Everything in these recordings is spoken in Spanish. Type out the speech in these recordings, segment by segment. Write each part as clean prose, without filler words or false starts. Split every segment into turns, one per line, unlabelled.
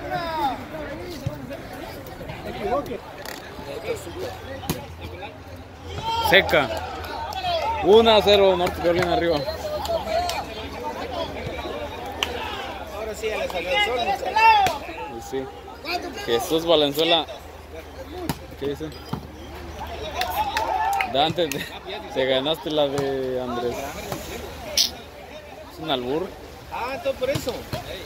Seca. 1-0 Norte Carolina arriba.
Ahora sí ya le salió el sol.
Sí. Jesús Valenzuela. ¿Qué dice? Dante, te ganaste la de Andrés. Es un albur.
Ah, todo por eso.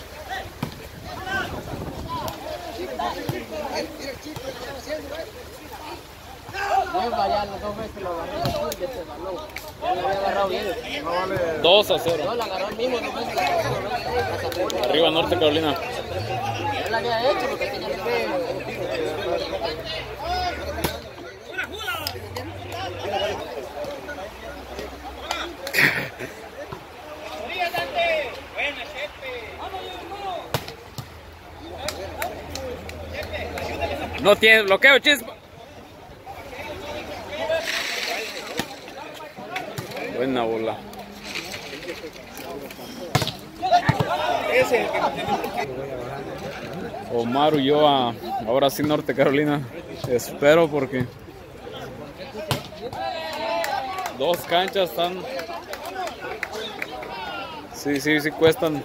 Ya las 2 veces lo agarré así, ya se ganó. Ya lo había agarrado bien.
2-0.
No, la agarró el mismo, 2 veces la agarró.
Arriba Norte Carolina.
Él la había hecho porque tenía que ver.
No tiene bloqueo, Chispa. Buena bola. Omar Ulloa, ahora sí Norte Carolina. Espero porque 2 canchas están. Sí cuestan.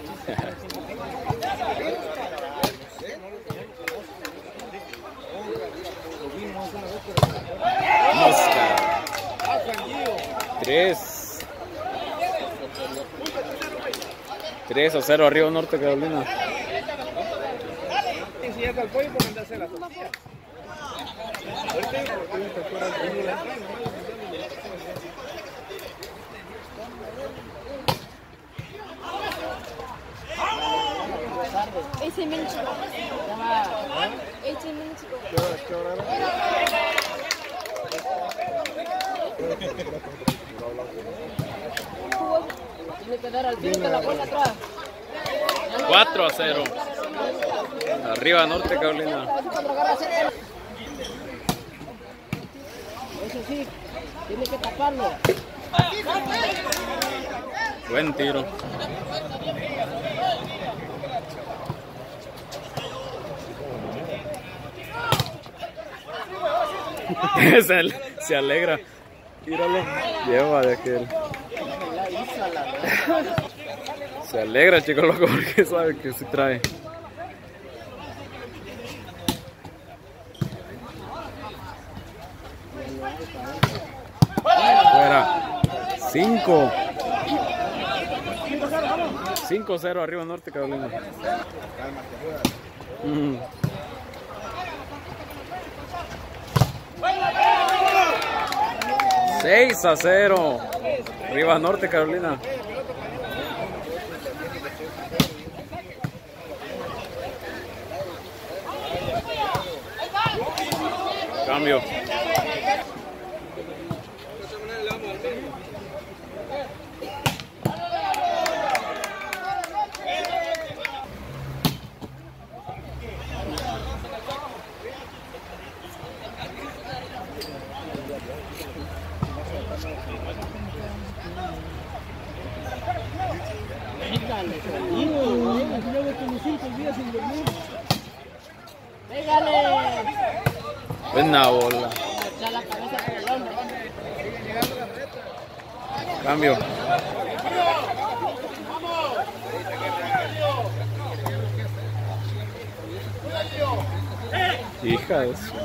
Mosca. 3-0 arriba Norte Carolina.
Si ya está el pollo, porque anda a hacer la tortilla.
Tiene que dar al fin de la bola atrás.
4-0. Arriba Norte Carolina.
Eso sí, tiene que taparlo.
Buen tiro. Se alegra. Tíralo. Lleva de aquel. Se alegra, chico loco, porque sabe que se trae. Fuera. 5-0 arriba Norte Carolina. 6-0 arriba Norte Carolina. Cambio. Buena bola. Cambio. Hija de su...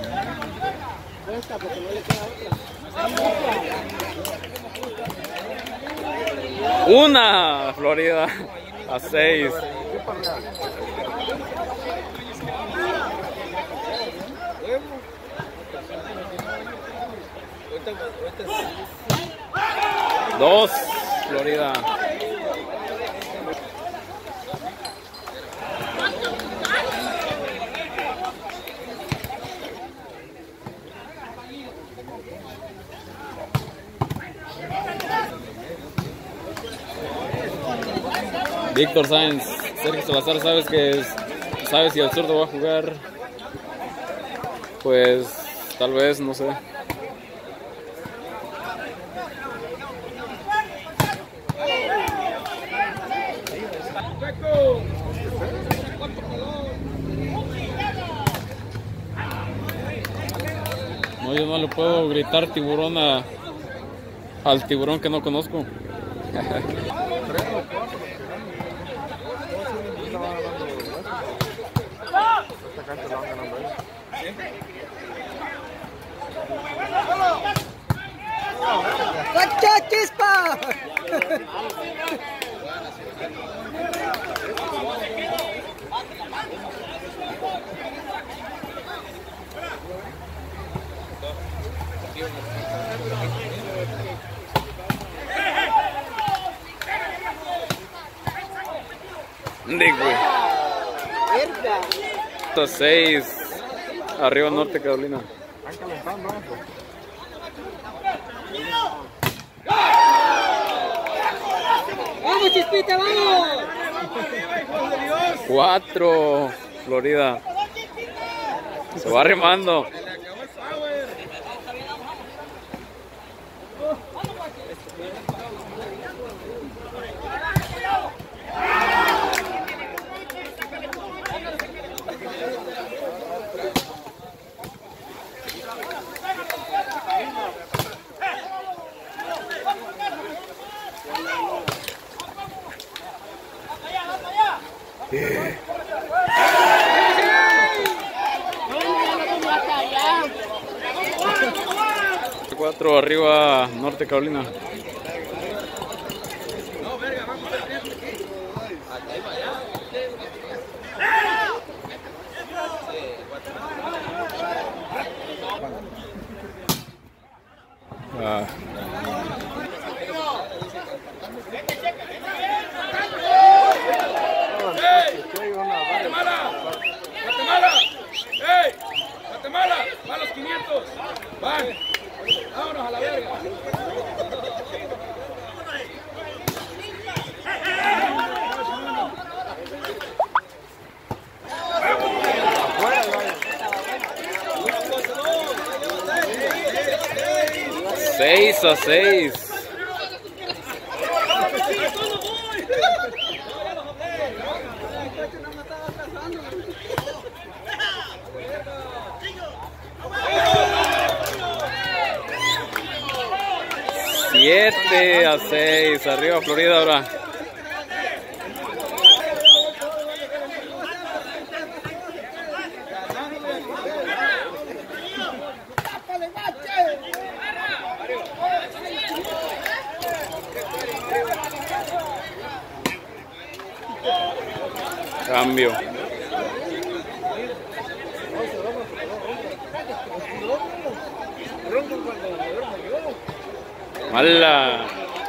Una Florida a 6. Dos Florida. Víctor Sáenz, Sergio Salazar, sabes si el zurdo va a jugar, pues tal vez, no sé. No, yo no le puedo gritar tiburón al tiburón que no conozco.
¡Cacha chispa!
Digo, 6 arriba Norte Carolina.
¡Vamos, Chispita, vamos!
4 Florida. Se va remando. Cuatro arriba Norte Carolina.
Guatemala, va a los 500. Van. Vámonos a la verga.
Seis a 6. Siete a 6, arriba Florida ahora. Cambio. ¡Mala!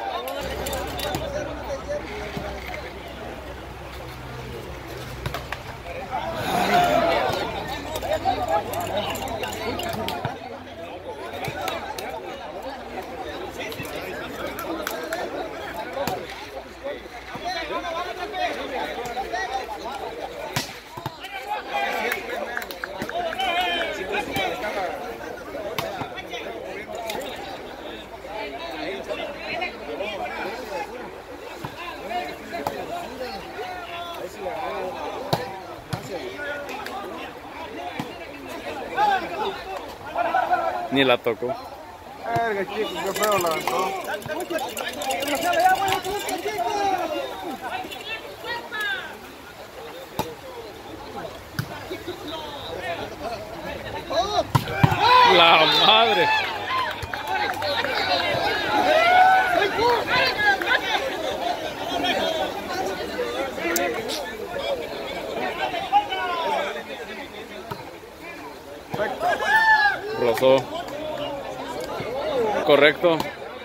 Ni la tocó.
Verga, chico, qué feo la aventó.
La madre. Rozó. Correcto.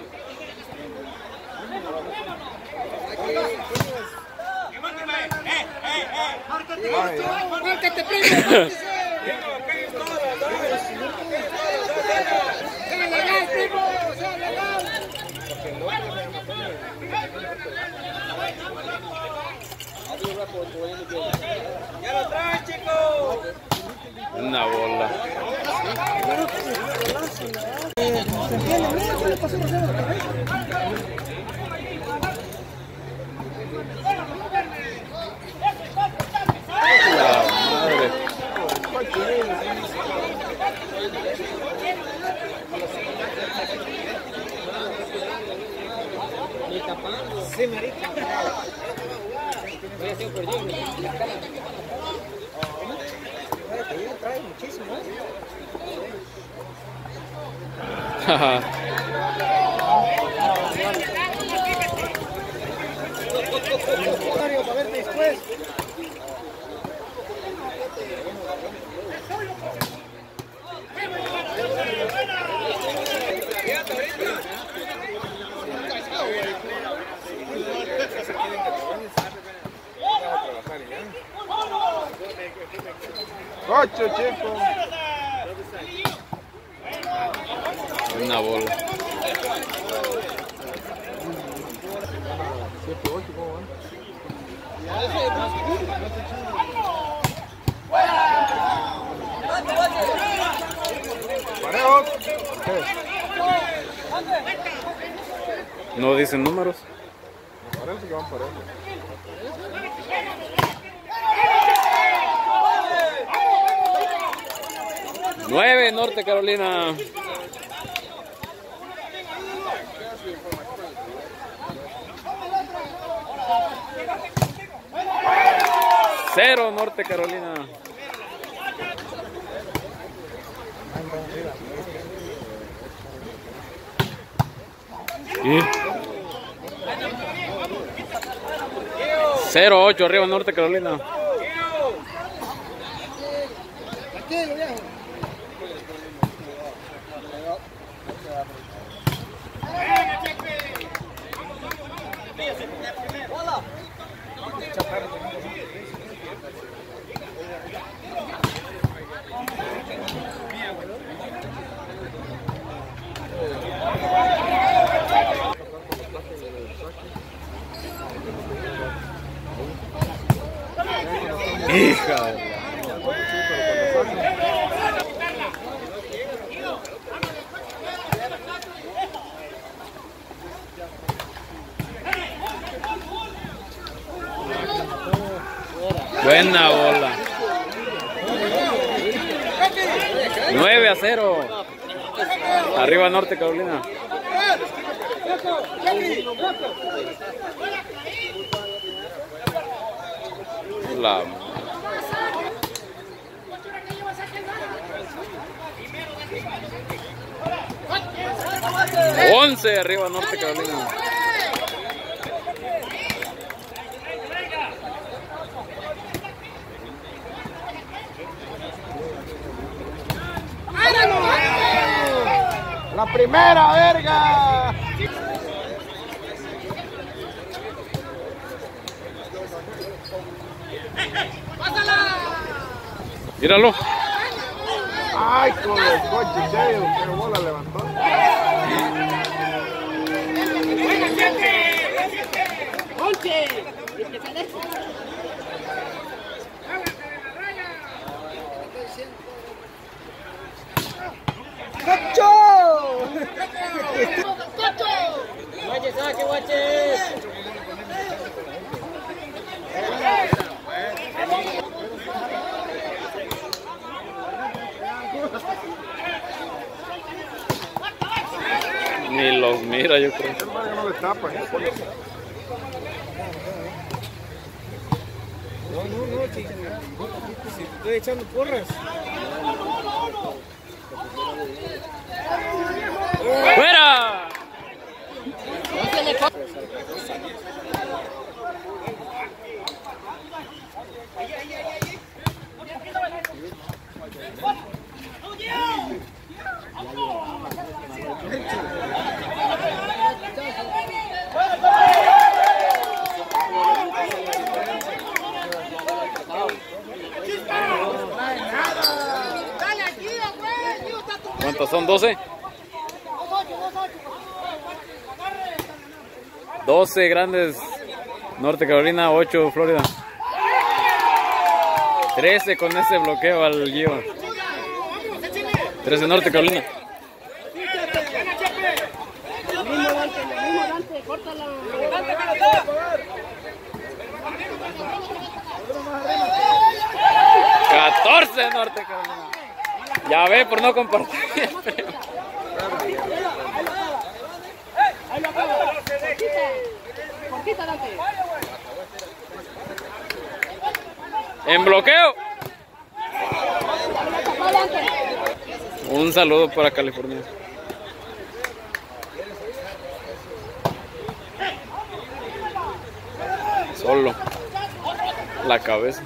¡Ya lo traen, chicos!
Una bola. La madre.
Ocho, chico.
Una bola.
7, 8, ¿cómo van? Parejo.
No dicen números.
Me parece que van parejos.
¡9 Norte Carolina! ¡0 Norte Carolina! ¿Y? 0-8 arriba Norte Carolina. Hija de la... Buena bola. 9-0. Arriba Norte Carolina. La... 11 arriba Norte Carolina.
La primera, verga.
Míralo.
Ay, con los coches, serio, pero bola levantó.
Guaches, saque, guaches.
Ni los mira, yo creo.
No le tapan.
No, si estoy echando porras.
¡Fuera! ¿Cuántos son? 12. 12 grandes Norte Carolina, 8 Florida. 13 con ese bloqueo al Gio. 13 Norte Carolina.
El mismo Dante, córtala.
14 Norte Carolina. Ya ve por no compartir. En bloqueo. Un saludo para California. Solo la cabeza.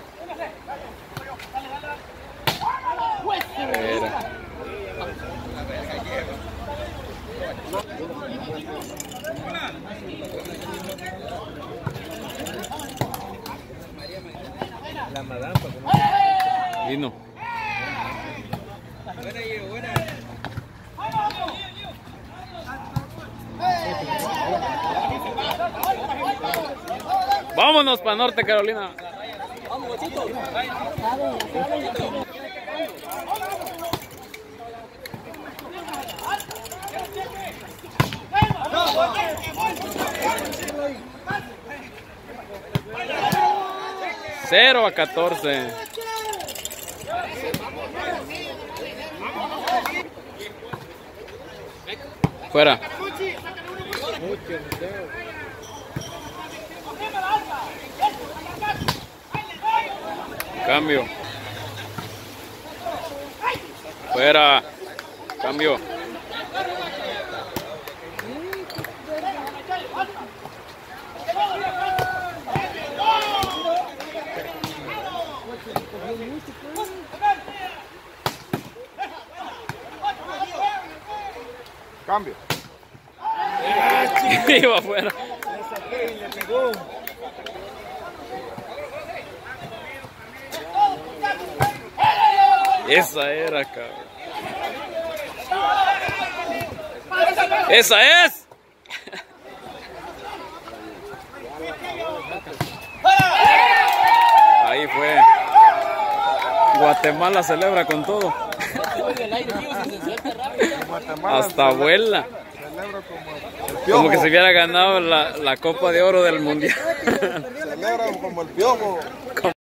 Era.
La madame, para
Vino. Vámonos para Norte Carolina. Cero a 14. Fuera. Cambio. Fuera. Cambio.
Cambio.
Iba afuera.
le pegó.
Esa era, cabrón. ¡Esa es! Ahí fue. Guatemala celebra con todo. Hasta vuela. Como que se hubiera ganado la Copa de Oro del Mundial.
Celebran como el piojo.